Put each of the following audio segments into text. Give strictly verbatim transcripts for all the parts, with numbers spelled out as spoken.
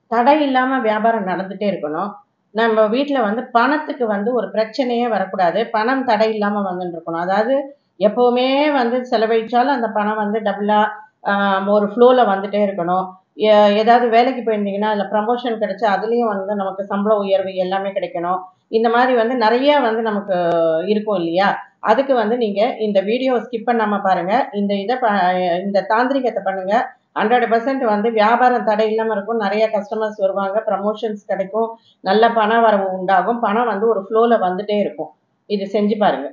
தடை இல்லாம வியாபாரம் நடந்துட்டே இருக்கணும். நம்ம வீட்ல வந்து பணத்துக்கு வந்து ஒரு பிரச்சனையே வரக்கூடாது. பணம் தடை இல்லாம வந்துட்டு இருக்கணும். அதாவது எப்பவுமே வந்து செலவழிச்சாலும் அந்த பணம் வந்து டபுளா ஆ ஒரு ஃப்ளோல வந்துட்டே இருக்கணும். எ ஏதாவது வேலைக்கு போயிருந்தீங்கன்னா, அதில ப்ரமோஷன் கிடைச்சா அதுலயும் வந்து நமக்கு சம்பள உயர்வு எல்லாமே கிடைக்கணும். இந்த மாரி வந்து நெறைய வந்து நமக்கு இருக்கும் இல்லையா? அதுக்கு வந்து நீங்க இந்த வீடியோவ ஸ்கிப் பண்ணாம பாருங்க. இந்த இத ப இந்த தாந்திரிகத்த பண்ணுங்க. நூறு சதவீதம் வந்து வியாபாரம் தடை இல்லாம இருக்கும். நெறைய கஸ்டமர்ஸ் வருவாங்க. ப்ரமோஷன்ஸ் கிடைக்கும். நல்ல பண வரவு உண்டாகும். பணம் வந்து ஒரு ஃப்ளோல வந்துட்டே இருக்கும். இது செஞ்சு பாருங்க.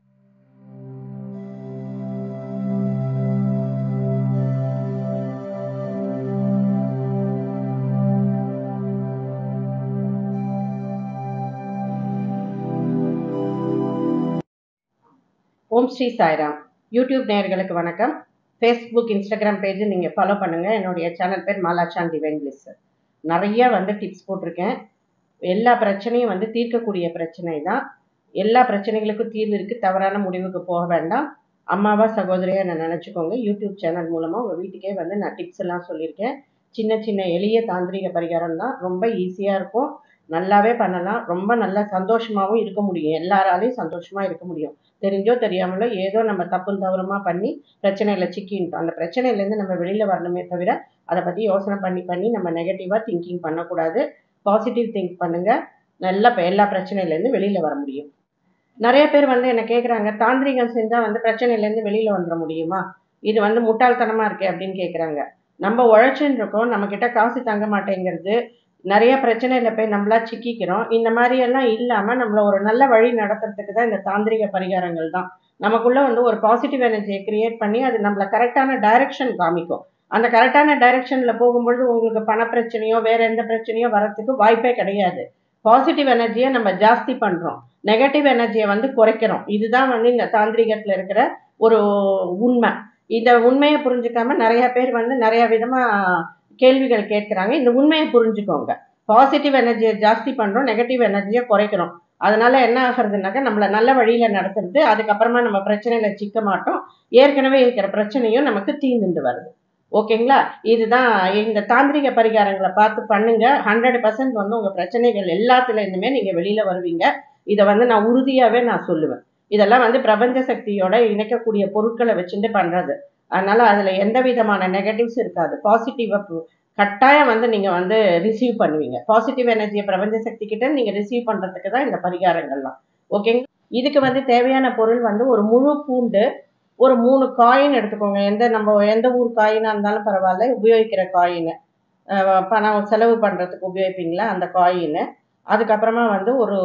ஓம் ஸ்ரீ சாய்ராம். யூடியூப் நேயர்களுக்கு வணக்கம். ஃபேஸ்புக், இன்ஸ்டாகிராம் பேஜ் நீங்க ஃபாலோ பண்ணுங்க. என்னுடைய சேனல் பேர் மாலாச்சான் டிவைன் பிளிஸ். நெறைய வந்து டிப்ஸ் போட்டிருக்கேன். எல்லா பிரச்சனையும் வந்து தீர்க்கக்கூடிய பிரச்சனை தான். எல்லா பிரச்சனைகளுக்கும் தீர்வு இருக்கு. தவறான முடிவுக்கு போக வேண்டாம். அம்மாவா, சகோதரியா என்ன நினைச்சுக்கோங்க. யூடியூப் சேனல் மூலமா உங்க வீட்டுக்கே வந்து நான் டிப்ஸ் எல்லாம் சொல்லியிருக்கேன். சின்ன சின்ன எளிய தாந்திரிக பரிகாரம் தான். ரொம்ப ஈஸியா இருக்கும். நல்லாவே பண்ணலாம். ரொம்ப நல்லா சந்தோஷமாவும் இருக்க முடியும். எல்லாராலையும் சந்தோஷமா இருக்க முடியும். தெரிஞ்சோ தெரியாமலோ ஏதோ நம்ம தப்பும் தவறுமா பண்ணி பிரச்சனையில சிக்கிட்டோம். அந்த பிரச்சனையிலேருந்து நம்ம வெளியில வரணுமே தவிர, அத பத்தி யோசனை பண்ணி பண்ணி நம்ம நெகட்டிவா திங்கிங் பண்ணக்கூடாது. பாசிட்டிவ் திங்க் பண்ணுங்க. நல்லா எல்லா பிரச்சனையிலேருந்து வெளியில வர முடியும். நெறைய பேர் வந்து என்ன கேட்குறாங்க, தாந்திரீகம் செஞ்சா வந்து பிரச்சனையிலேருந்து வெளியில வந்துர முடியுமா? இது வந்து முட்டாள்தனமா இருக்கே அப்படின்னு கேட்குறாங்க. நம்ம உழைச்சுன்னு இருக்கோம். நம்மகிட்ட காசு தங்க மாட்டேங்கிறது. நெறைய பிரச்சனையில போய் நம்மளா சிக்கிக்கிறோம். இந்த மாரி எல்லாம் இல்லாம நம்மள ஒரு நல்ல வழி நடத்துறதுக்கு தான் இந்த தாந்திரிக பரிகாரங்கள் தான். நமக்குள்ள வந்து ஒரு பாசிட்டிவ் எனர்ஜிய கிரியேட் பண்ணி அது நம்மள கரெக்ட்டான டைரக்ஷன் காமிக்கும். அந்த கரெக்ட்டான டைரக்ஷன்ல போகும்பொழுது உங்களுக்கு பண பிரச்சனையோ, வேற எந்த பிரச்சனையோ வரதுக்கு வாய்ப்பே கிடையாது. பாசிட்டிவ் எனர்ஜிய நம்ம ஜாஸ்தி பண்றோம். நெகட்டிவ் எனர்ஜிய வந்து குறைக்கிறோம். இதுதான் வந்து இந்த தாந்திரீகத்துல இருக்கிற ஒரு உண்மை. இந்த உண்மைய புரிஞ்சுக்காம நெறைய பேர் வந்து நெறைய விதமா கேள்விகள் கேட்கிறாங்க. இந்த உண்மைய புரிஞ்சுக்கோங்க. பாசிட்டிவ் எனர்ஜிய ஜாஸ்தி பண்றோம். நெகட்டிவ் எனர்ஜிய குறைக்கிறோம். அதனால என்ன ஆகுறதுனாக்க, நம்மள நல்ல வழியில நடத்துறது. அதுக்கப்புறமா நம்ம பிரச்சனையில சிக்க மாட்டோம். ஏற்கனவே இருக்கிற பிரச்சனையும் நமக்கு தீர்ந்துண்டு வருது. ஓகேங்களா? இதுதான் இந்த தாந்திரிக பரிகாரங்கள பார்த்து பண்ணுங்க. நூறு சதவீதம் வந்து உங்க பிரச்சனைகள் எல்லாத்துல இருந்துமே நீங்க வெளியில வருவீங்க. இத வந்து நான் உறுதியாவே நான் சொல்லுவேன். இதெல்லாம் வந்து பிரபஞ்ச சக்தியோட இணைக்கக்கூடிய பொருட்கள வச்சுட்டு பண்றது. அதனால அதுல எந்த விதமான நெகட்டிவ்ஸ் இருக்காது. பாசிட்டிவா கட்டாயம் வந்து நீங்க வந்து ரிசீவ் பண்ணுவீங்க. பாசிட்டிவ் எனர்ஜிய பிரபஞ்ச சக்தி கிட்ட நீங்க ரிசீவ் பண்றதுக்கு தான் இந்த பரிகாரங்கள்லாம். ஓகேங்களா? இதுக்கு வந்து தேவையான பொருள் வந்து ஒரு முழு பூண்டு, ஒரு மூணு காயின் எடுத்துக்கோங்க. எந்த நம்ம எந்த ஊர் காயினா இருந்தாலும் பரவால்ல. உபயோகிக்கிற காயினு. அ பணம் செலவு பண்றதுக்கு உபயோகிப்பீங்களா? அந்த காயினு. அதுக்கப்புறமா வந்து ஒரு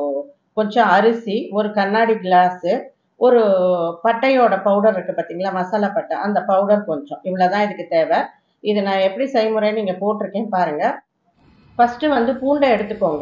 கொஞ்சம் அரிசி, ஒரு கண்ணாடி கிளாஸு, ஒரு பட்டையோட பவுடர் இருக்கு பார்த்தீங்களா? மசாலா பட்டை. அந்த பவுடர் கொஞ்சம். இவ்வளோதான் இதுக்கு தேவை. இது நான் எப்படி செய்முறைன்னு இங்க போட்டிருக்கேன் பாருங்க. ஃபர்ஸ்ட்டு வந்து பூண்ட எடுத்துக்கோங்க.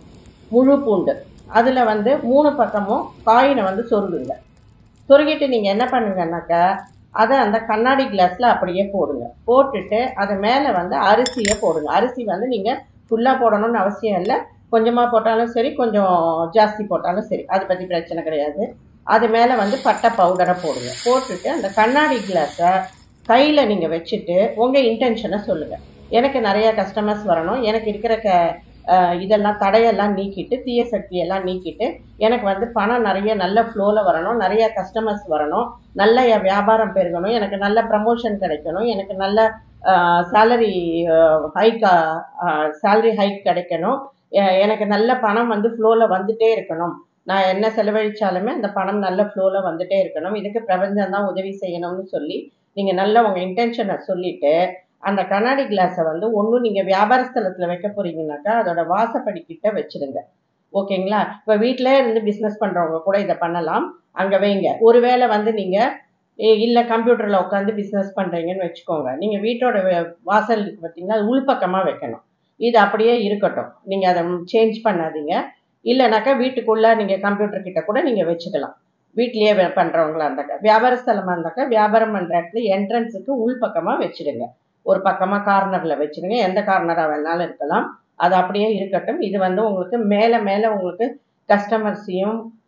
முழு பூண்டு. அதுல வந்து மூணு பக்கமும் காயின வந்து சொருகுங்க. சொருகிட்டு நீங்க என்ன பண்ணுங்கன்னாக்கா, அத அந்த கண்ணாடி கிளாஸ்ல அப்படியே போடுங்க. போட்டுட்டு அது மேல வந்து அரிசிய போடுங்க. அரிசி வந்து நீங்க ஃபுல்லா போடணும்னு அவசியம் இல்ல. கொஞ்சமா போட்டாலும் சரி, கொஞ்சம் ஜாஸ்தி போட்டாலும் சரி. அத பத்தி பிரச்சனை கிடையாது. அது மேல வந்து பட்டை பவுடர போடுங்க. போட்டுட்டு அந்த கண்ணாடி கிளாஸ கையில நீங்க வச்சுட்டு உங்க இன்டென்ஷன சொல்லுங்க. எனக்கு நெறைய கஸ்டமர்ஸ் வரணும். எனக்கு இருக்கிற க அ இதெல்லாம் தடையெல்லாம் நீக்கிட்டு, தீய சக்தியெல்லாம் நீக்கிட்டு, எனக்கு வந்து பணம் நெறைய நல்ல ஃப்ளோல வரணும். நெறைய கஸ்டமர்ஸ் வரணும். நல்ல என் வியாபாரம் பெருகணும். எனக்கு நல்ல ப்ரமோஷன் கிடைக்கணும். எனக்கு நல்ல அ சேலரி அ ஹைக் அ சேலரி ஹைக் கிடைக்கணும். எ எனக்கு நல்ல பணம் வந்து ஃப்ளோல வந்துட்டே இருக்கணும். நான் என்ன செலவழிச்சாலுமே அந்த பணம் நல்ல ஃப்ளோல வந்துட்டே இருக்கணும். இதுக்கு பிரபஞ்சம் தான் உதவி செய்யணும்னு சொல்லி, நீங்க நல்ல உங்க இன்டென்ஷன சொல்லிட்டு, அந்த கண்ணாடி கிளாஸ வந்து ஒண்ணு நீங்க வியாபார ஸ்தலத்துல வைக்க போறீங்கன்னாக்கா, அதோட வாசப்படி கிட்ட வச்சுடுங்க. ஓகேங்களா? இப்ப வீட்லயே இருந்து பிசினஸ் பண்றவங்க கூட இத பண்ணலாம். அங்க வைங்க. ஒருவேளை வந்து நீங்க இ இல்ல கம்ப்யூட்டர்ல உட்காந்து பிசினஸ் பண்றீங்கன்னு வச்சுக்கோங்க. நீங்க வீட்டோட வ வாசல் இருக்கு பார்த்தீங்களா? அது உள்பக்கமா வைக்கணும். இது அப்படியே இருக்கட்டும். நீங்க அத சேஞ்ச் பண்ணாதீங்க. இல்லனாக்கா வீட்டுக்குள்ள நீங்க கம்ப்யூட்டர் கிட்ட கூட நீங்க வச்சுக்கலாம். வீட்லயே வே பண்றவங்களா இருந்தாக்கா. வியாபார ஸ்தலமா இருந்தாக்கா, வியாபாரம் பண்ற இடத்துல என்ட்ரன்ஸுக்கு உள்பக்கமா வச்சுடுங்க. ஒரு பக்கமா கார்னர்ல வச்சுடுங்க. எந்த கார்னரா வேணாலும் இருக்கலாம். அது அப்படியே இருக்கட்டும். இது வந்து உங்களுக்கு மேல மேல உங்களுக்கு கஸ்டமர்ஸையும்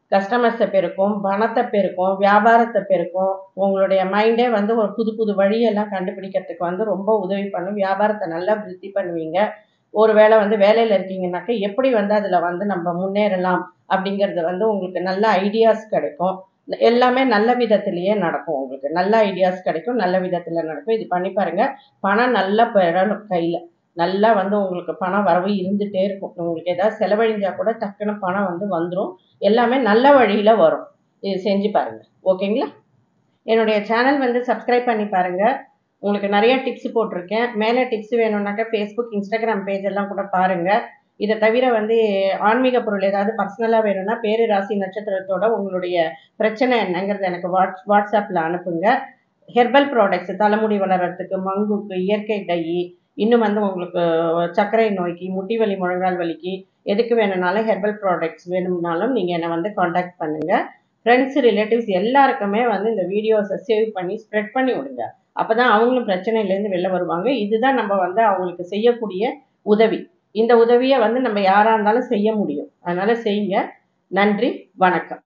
கஸ்டமர்ஸை பெருக்கும், பணத்தை பெருக்கும், வியாபாரத்தை பெருக்கும். உங்களுடைய மைண்டே வந்து ஒரு புது புது வழியெல்லாம் கண்டுபிடிக்கிறதுக்கு வந்து ரொம்ப உதவி பண்ணும். வியாபாரத்தை நல்லா விருத்தி பண்ணுவீங்க. ஒரு வேளை வந்து வேலையில் இருக்கீங்கன்னாக்க எப்படி வந்து அதில் வந்து நம்ம முன்னேறலாம் அப்படிங்கிறது வந்து உங்களுக்கு நல்ல ஐடியாஸ் கிடைக்கும். எல்லாமே நல்ல விதத்திலேயே நடக்கும். உங்களுக்கு நல்ல ஐடியாஸ் கிடைக்கும், நல்ல விதத்தில் நடக்கும். இது பண்ணி பாருங்கள். பணம் நல்லா பெறணும் கையில். நல்லா வந்து உங்களுக்கு பணம் வரவு இருந்துகிட்டே இருக்கும். உங்களுக்கு ஏதாவது செலவழிஞ்சால் கூட டக்குன்னு பணம் வந்து வந்துடும். எல்லாமே நல்ல வழியில் வரும். இது செஞ்சு பாருங்கள். ஓகேங்களா? என்னுடைய சேனல் வந்து சப்ஸ்கிரைப் பண்ணி பாருங்கள். உங்களுக்கு நிறைய டிப்ஸ் போட்டிருக்கேன். மேலே டிப்ஸ் வேணும்னாக்கா ஃபேஸ்புக், இன்ஸ்டாகிராம் பேஜ் எல்லாம் கூட பாருங்கள். இதை தவிர வந்து ஆன்மீக பொருள் ஏதாவது பர்சனலாக வேணும்னா பேரு ராசி நட்சத்திரத்தோட உங்களுடைய பிரச்சனை என்னங்கிறது எனக்கு வாட்ஸ் வாட்ஸ்அப்பில் அனுப்புங்க. ஹெர்பல் ப்ராடக்ட்ஸ், தலைமுடி வளர்கிறதுக்கு, மங்குக்கு, இயற்கை டை, இன்னும் வந்து உங்களுக்கு சர்க்கரை நோய்க்கு, முட்டி வலி, முழங்கால் வலிக்கு எதுக்கு வேணும்னாலும் ஹெர்பல் ப்ராடக்ட்ஸ் வேணும்னாலும் நீங்கள் என்னை வந்து காண்டாக்ட் பண்ணுங்கள். ஃப்ரெண்ட்ஸ், ரிலேட்டிவ்ஸ் எல்லாருக்குமே வந்து இந்த வீடியோஸை சேவ் பண்ணி ஸ்ப்ரெட் பண்ணி விடுங்க. அப்போ தான் அவங்களும் பிரச்சனையிலேருந்து வெளில வருவாங்க. இதுதான் நம்ம வந்து அவங்களுக்கு செய்யக்கூடிய உதவி. இந்த உதவியை வந்து நம்ம யாராக இருந்தாலும் செய்ய முடியும். அதனால் செய்யுங்க. நன்றி, வணக்கம்.